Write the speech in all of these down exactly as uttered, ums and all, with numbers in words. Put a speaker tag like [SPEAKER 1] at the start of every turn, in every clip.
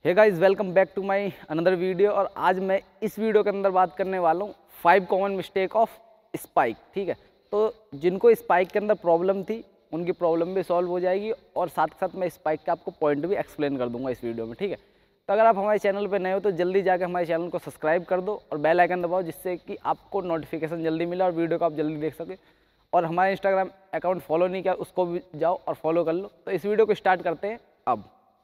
[SPEAKER 1] Hey guys, welcome back to my another video. और आज मैं इस वीडियो के अंदर बात करने वाला हूँ five common mistake of spike. ठीक है, तो जिनको स्पाइक के अंदर प्रॉब्लम थी उनकी प्रॉब्लम भी सॉल्व हो जाएगी और साथ साथ मैं स्पाइक का आपको पॉइंट भी एक्सप्लेन कर दूंगा इस वीडियो में। ठीक है, तो अगर आप हमारे चैनल पर नए हो तो जल्दी जाकर हमारे चैनल को सब्सक्राइब कर दो और बेल आइकन दबाओ, जिससे कि आपको नोटिफिकेशन जल्दी मिले और वीडियो को आप जल्दी देख सकें। और हमारे इंस्टाग्राम अकाउंट फॉलो नहीं किया उसको भी जाओ और फॉलो कर लो। तो इस वीडियो को स्टार्ट करते हैं अब।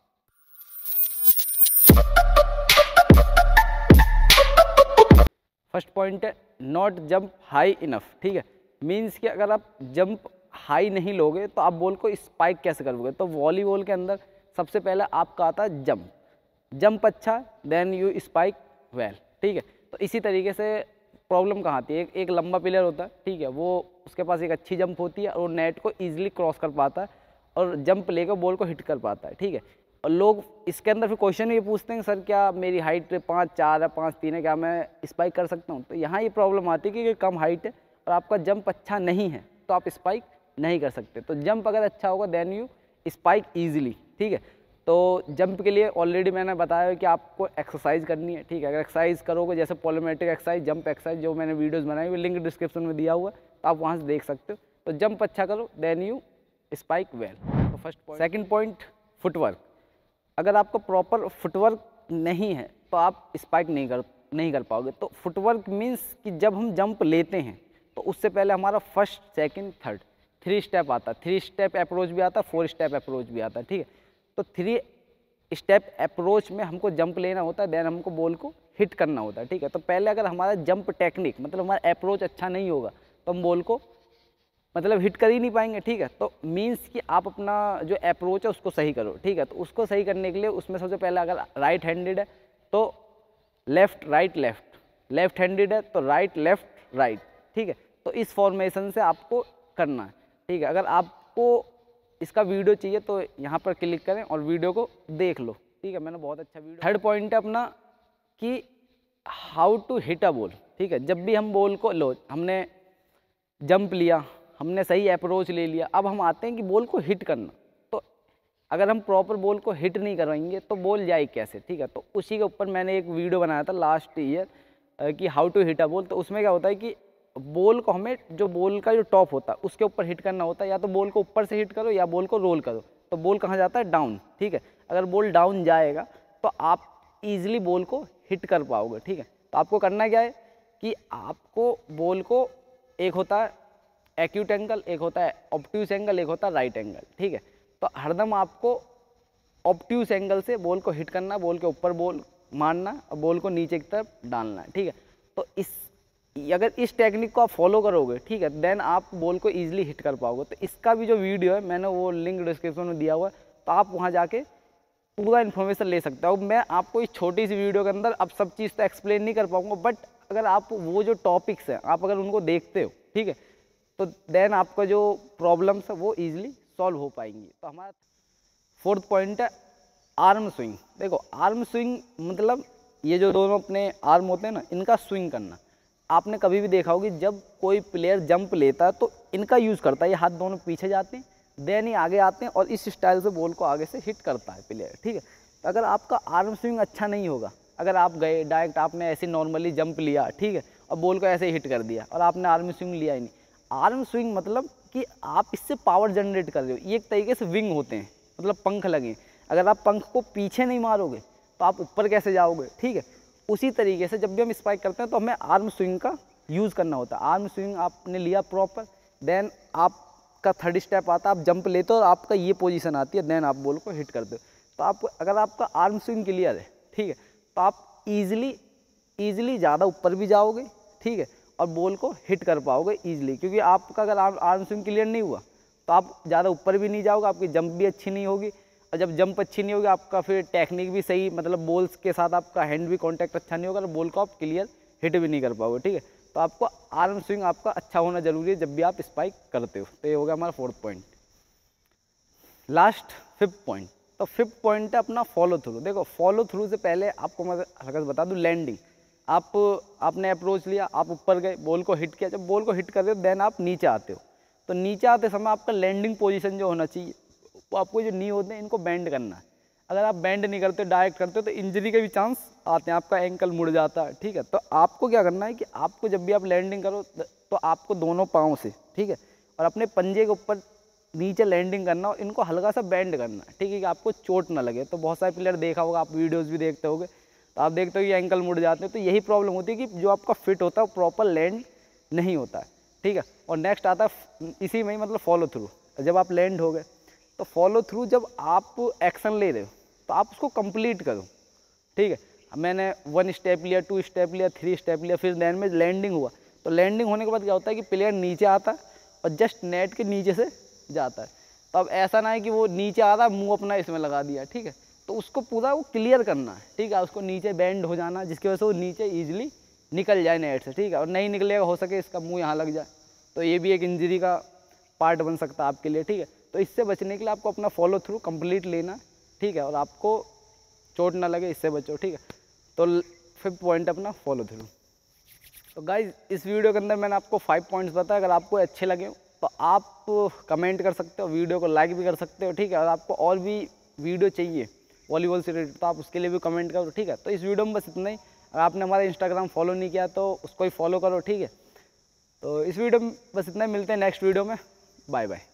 [SPEAKER 1] फर्स्ट पॉइंट है नॉट जंप हाई इनफ। ठीक है, मीन्स कि अगर आप जंप हाई नहीं लोगे तो आप बॉल को स्पाइक कैसे करोगे। तो वॉलीबॉल के अंदर सबसे पहले आपका आता है जंप। जंप अच्छा देन यू स्पाइक वेल। ठीक है, तो इसी तरीके से प्रॉब्लम कहाँ आती है, एक, एक लंबा प्लेयर होता है, ठीक है, वो उसके पास एक अच्छी जंप होती है और वो नेट को ईजिली क्रॉस कर पाता है और जंप लेकर बॉल को हिट कर पाता है। ठीक है, और लोग इसके अंदर फिर क्वेश्चन ये पूछते हैं, सर क्या मेरी हाइट पाँच चार है पाँच तीन है, क्या मैं स्पाइक कर सकता हूँ। तो यहाँ ये प्रॉब्लम आती है कि कम हाइट है और आपका जंप अच्छा नहीं है तो आप स्पाइक नहीं कर सकते। तो जंप अगर अच्छा होगा देन यू स्पाइक ईजिली। ठीक है, तो जंप के लिए ऑलरेडी मैंने बताया कि आपको एक्सरसाइज करनी है। ठीक है, अगर एक्सरसाइज करोगे जैसे पॉलीमेट्रिक एक्सरसाइज, जंप एक्सरसाइज, जो मैंने वीडियोज़ बनाई हुई लिंक डिस्क्रिप्शन में दिया हुआ है, तो आप वहाँ से देख सकते हो। तो जंप अच्छा करो देन यू स्पाइक वेल। तो first point. Second point footwork. अगर आपको प्रॉपर फुटवर्क नहीं है तो आप स्पाइक नहीं कर नहीं कर पाओगे। तो फुटवर्क मीन्स कि जब हम जंप लेते हैं तो उससे पहले हमारा first second third three step आता है। थ्री स्टेप अप्रोच भी आता है, फोर स्टेप अप्रोच भी आता है। ठीक है, तो थ्री स्टेप अप्रोच में हमको जंप लेना होता है, देन हमको बॉल को हिट करना होता है। ठीक है, तो पहले अगर हमारा जंप टेक्निक मतलब हमारा अप्रोच अच्छा नहीं होगा तो हम बॉल को मतलब हिट कर ही नहीं पाएंगे। ठीक है, तो मीन्स कि आप अपना जो अप्रोच है उसको सही करो। ठीक है, तो उसको सही करने के लिए उसमें सबसे पहले अगर राइट हैंडेड है तो left right left, left handed है तो राइट लेफ्ट राइट। ठीक है, तो इस फॉर्मेशन से आपको करना है। ठीक है, अगर आपको इसका वीडियो चाहिए तो यहाँ पर क्लिक करें और वीडियो को देख लो। ठीक है, मैंने बहुत अच्छा वीडियो। थर्ड पॉइंट है अपना कि how to hit a ball. ठीक है, जब भी हम बॉल को लो, हमने जंप लिया, हमने सही अप्रोच ले लिया, अब हम आते हैं कि बॉल को हिट करना। तो अगर हम प्रॉपर बॉल को हिट नहीं कराएंगे तो बॉल जाए कैसे। ठीक है, तो उसी के ऊपर मैंने एक वीडियो बनाया था लास्ट ईयर कि how to hit a ball. तो उसमें क्या होता है कि बॉल को हमें जो बॉल का जो टॉप होता है उसके ऊपर हिट करना होता है, या तो बॉल को ऊपर से हिट करो या बॉल को रोल करो। तो बॉल कहाँ जाता है, डाउन। ठीक है, अगर बॉल डाउन जाएगा तो आप ईजिली बॉल को हिट कर पाओगे। ठीक है, तो आपको करना क्या है कि आपको बॉल को, एक होता है एक्यूट एंगल, एक होता है ऑब्ट्यूस एंगल, एक होता है राइट एंगल। ठीक है, तो हरदम आपको ऑब्ट्यूस एंगल से बॉल को हिट करना, बॉल के ऊपर बॉल मारना और बॉल को नीचे की तरफ डालना है। ठीक है, तो इस अगर इस टेक्निक को आप फॉलो करोगे, ठीक है, देन आप बॉल को ईजिली हिट कर पाओगे। तो इसका भी जो वीडियो है मैंने वो लिंक डिस्क्रिप्शन में दिया हुआ है, तो आप वहाँ जाके पूरा इन्फॉर्मेशन ले सकते हो। मैं आपको इस छोटी सी वीडियो के अंदर अब सब चीज़ तो एक्सप्लेन नहीं कर पाऊँगा, बट अगर आप वो जो टॉपिक्स हैं आप अगर उनको देखते हो, ठीक है, तो देन आपका जो प्रॉब्लम्स है वो ईजिली सॉल्व हो पाएंगी। तो हमारा फोर्थ पॉइंट है आर्म स्विंग। देखो, आर्म स्विंग मतलब ये जो दोनों अपने आर्म होते हैं ना, इनका स्विंग करना। आपने कभी भी देखा होगा जब कोई प्लेयर जंप लेता है तो इनका यूज़ करता है, ये हाथ दोनों पीछे जाते हैं, देन ही आगे आते हैं और इस स्टाइल से बॉल को आगे से हिट करता है प्लेयर। ठीक है, तो अगर आपका आर्म स्विंग अच्छा नहीं होगा, अगर आप गए डायरेक्ट आपने ऐसे नॉर्मली जंप लिया, ठीक है, और बॉल को ऐसे हिट कर दिया और आपने आर्म स्विंग लिया ही नहीं। आर्म स्विंग मतलब कि आप इससे पावर जनरेट कर रहे हो। ये एक तरीके से विंग होते हैं, मतलब पंख लगे। अगर आप पंख को पीछे नहीं मारोगे तो आप ऊपर कैसे जाओगे। ठीक है, उसी तरीके से जब भी हम स्पाइक करते हैं तो हमें आर्म स्विंग का यूज़ करना होता है। आर्म स्विंग आपने लिया प्रॉपर, देन आपका थर्ड स्टेप आता है, आप जंप लेते हो और आपका ये पोजीशन आती है, देन आप बॉल को हिट करते हो। तो आप अगर आपका आर्म स्विंग क्लियर है, ठीक है, तो आप ईजिली ईजिली ज़्यादा ऊपर भी जाओगे। ठीक है, और बॉल को हिट कर पाओगे ईजिली, क्योंकि आपका अगर आर्म स्विंग क्लियर नहीं हुआ तो आप ज़्यादा ऊपर भी नहीं जाओगे, आपकी जंप भी अच्छी नहीं होगी, और जब जंप अच्छी नहीं होगी आपका फिर टेक्निक भी सही, मतलब बॉल्स के साथ आपका हैंड भी कांटेक्ट अच्छा नहीं होगा और बॉल को आप क्लियर हिट भी नहीं कर पाओगे। ठीक है, तो आपको आर्म स्विंग आपका अच्छा होना जरूरी है जब भी आप स्पाइक करते हो। तो ये हो गया हमारा fourth point. Last fifth point. तो फिफ्थ पॉइंट है अपना फॉलो थ्रू। देखो, फॉलो थ्रू से पहले आपको मैं हल्का बता दूँ, लैंडिंग। आप आपने अप्रोच लिया, आप ऊपर गए, बॉल को हिट किया, जब बॉल को हिट कर रहे हो देन आप नीचे आते हो। तो नीचे आते समय आपका लैंडिंग पोजीशन जो होना चाहिए वो आपको जो नी होते हैं इनको बेंड करना है। अगर आप बेंड नहीं करते डायरेक्ट करते हो तो इंजरी के भी चांस आते हैं, आपका एंकल मुड़ जाता है, ठीक है। तो आपको क्या करना है कि आपको जब भी आप लैंडिंग करो तो आपको दोनों पाँव से, ठीक है, और अपने पंजे के ऊपर नीचे लैंडिंग करना और इनको हल्का सा बेंड करना, ठीक है, कि आपको चोट ना लगे। तो बहुत सारे प्लेयर देखा होगा, आप वीडियोज़ भी देखते होगे, तो आप देखते हो कि एंकल मुड़ जाते हैं। तो यही प्रॉब्लम होती है कि जो आपका फिट होता है वो प्रॉपर लैंड नहीं होता है, ठीक है। और नेक्स्ट आता है इसी में ही मतलब फॉलो थ्रू। जब आप लैंड हो गए तो फॉलो थ्रू, जब आप एक्शन ले रहे हो तो आप उसको कंप्लीट करो, ठीक है। मैंने वन स्टेप लिया, टू स्टेप लिया, थ्री स्टेप लिया, फिर देन में लैंडिंग हुआ। तो लैंडिंग होने के बाद क्या होता है कि प्लेयर नीचे आता है और जस्ट नेट के नीचे से जाता है। तो अब ऐसा ना है कि वो नीचे आ रहा है, मुँह अपना इसमें लगा दिया, ठीक है। तो उसको पूरा वो क्लियर करना है, ठीक है। उसको नीचे बेंड हो जाना, जिसकी वजह से वो नीचे ईजिली निकल जाए नेट से, ठीक है। और नहीं निकलेगा, हो सके इसका मुँह यहाँ लग जाए, तो ये भी एक इंजरी का पार्ट बन सकता है आपके लिए, ठीक है। तो इससे बचने के लिए आपको अपना फॉलो थ्रू कंप्लीट लेना, ठीक है, और आपको चोट ना लगे, इससे बचो, ठीक है। तो फिफ्थ पॉइंट अपना फॉलो थ्रू। तो गाइज इस वीडियो के अंदर मैंने आपको फाइव पॉइंट्स बताया। अगर आपको अच्छे लगे तो आप कमेंट कर सकते हो, वीडियो को लाइक भी कर सकते हो, ठीक है। और आपको और भी वीडियो चाहिए वॉलीबॉल से रिलेटेड तो आप उसके लिए भी कमेंट करो, ठीक है। तो इस वीडियो में बस इतना ही। अगर आपने हमारा इंस्टाग्राम फॉलो नहीं किया तो उसको ही फॉलो करो, ठीक है। तो इस वीडियो में बस इतना ही, मिलते हैं नेक्स्ट वीडियो में, बाय बाय।